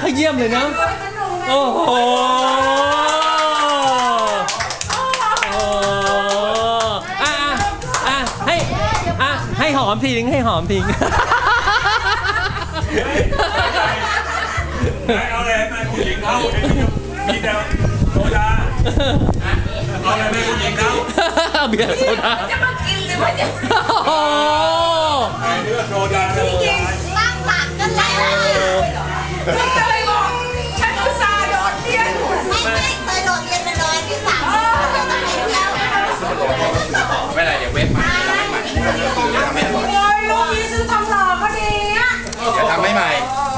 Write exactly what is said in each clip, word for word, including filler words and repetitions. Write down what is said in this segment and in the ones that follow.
เยี่ยมเลยนะโอ้โหโอ้อ่ะอ่ะให้อ่ะให้หอมทีนึงให้หอมทีนึงเอาอะไรให้ผู้หญิงเขามีแต่โซดาเอาอะไรให้ผู้หญิงเขาเบียร์โซดาจะมากินหรือว่าจะโอ้เนื้อโซดาโซดาล่างหลักกันแล้วไม่เคยบอกฉันอุตส่าห์โดดเรียนไม่ไม่เคยโดดเรียนเลยที่สามเดี๋ยวต้องไปเที่ยวไม่ไรเดี๋ยวเว็บใหม่ทำให้ใหม่โอ้ยลูกนี้ซื้อทองหล่อก็ดีอ่ะเดี๋ยวทำให้ใหม่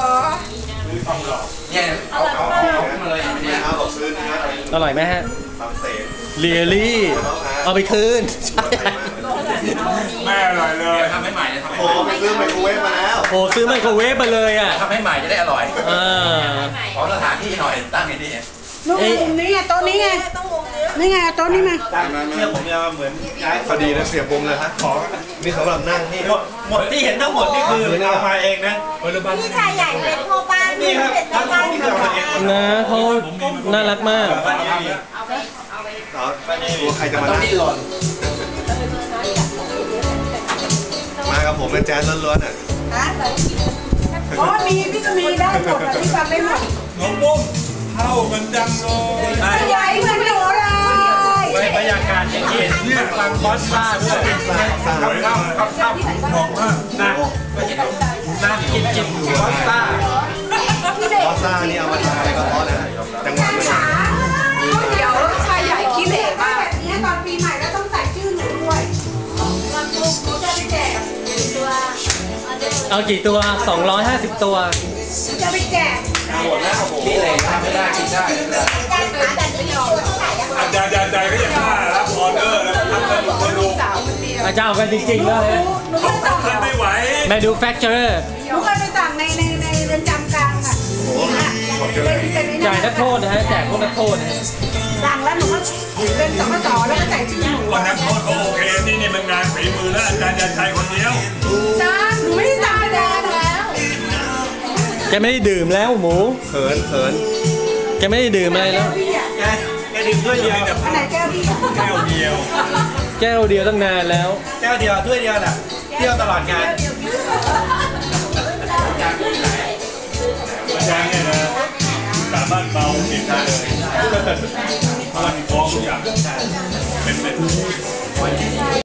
เนี่ยเอาเอาเอามาเลยเนี่ยเอาบอกซื้อเนื้ออะไรอร่อยไหมฮะบางเสนเรียลี่เอาไปคืนใช่แม่อร่อยเลยทำให้ใหม่เลยทำให้โอ้ไปซื้อไมโครเวฟมาแล้วโอ้ซื้อไมโครเวฟมาเลยอ่ะทำให้ใหม่จะได้อร่อยเออขอสถานที่หน่อยตั้งไอ้นี่ลูกมุมนี้ไงโต๊ะนี้ไงนี่ไงโต๊ะนี้มาเชื่อผมจะเหมือนย้ายพอดีนะเสียบวงเลยฮะขอนี่สำหรับนั่งนี่หมดที่เห็นทั้งหมดนี่คือเอามาเองนะพี่ชายใหญ่เป็นพ่อบ้านนี่เป็นพ่อบ้านที่เราเองนะเขาน่ารักมากบ้านนี้มีบ้านนี้มีใครจะมานั่งมากับผมเป็นแจ๊สล้วนๆอ่ะอ๋อมีพี่ก็มีได้หมดแต่พี่ฟังได้หมดน้องปุ้มเข้ากันจังเลยใหญ่เหมือนหนูเลยบรรยากาศอย่างนี้เนี่ยฟังบอสซ่าด้วยสวยมากครับครับหอมมากนะนั่งกินกินบอสซ่าบอสซ่านี่เอามาทำอะไรก็เพราะนะจังหวะมันเดี๋ยวชายใหญ่ขี้เหร่มากแบบนี้ตอนปีใหม่แล้วต้องใส่ชื่อหนูด้วยวันพุธหนูจะไปแจกตัวเอากี่ตัวสองร้อยห้าสิบตัวจะไปแจกหมดแล้วนี่เลยทำไม่ได้กินได้อาจารย์อาจารย์ก็ยังน่ารับออเดอร์แล้วทำสนุกสนุกอาจารย์เอากันจริงๆเลยเขาทำไม่ไหว manufacturer หนูเคยไปสั่งในในในเรือนจำกลางอ่ะจ่ายนักโทษนะฮะแจกพวกนักโทษนะฮะสั่งแล้วหนูก็เป็นสมต่อแล้วก็ใส่ชื่อหนูวันนั้นเขาโอเคที่นี่มันงานฝีมือแล้วอาจารย์ยันชัยคนเดียวจ้าหนูไม่ได้สั่งแดงแล้วแกไม่ได้ดื่มแล้วหมูเขินเขินแกไม่ได้ดื่มอะไรแล้วแกแกดื่มด้วยเดียวอันไหนแก้วพี่แก้วเดียวแก้วเดียวตั้งนานแล้วแก้วเดียวด้วยเดียวน่ะเที่ยวตลอดงานอาจารย์เนี่ยนะสามารถเบาจิตได้เลยเพราะมันฟ้องทุกอย่างเป็นเป็น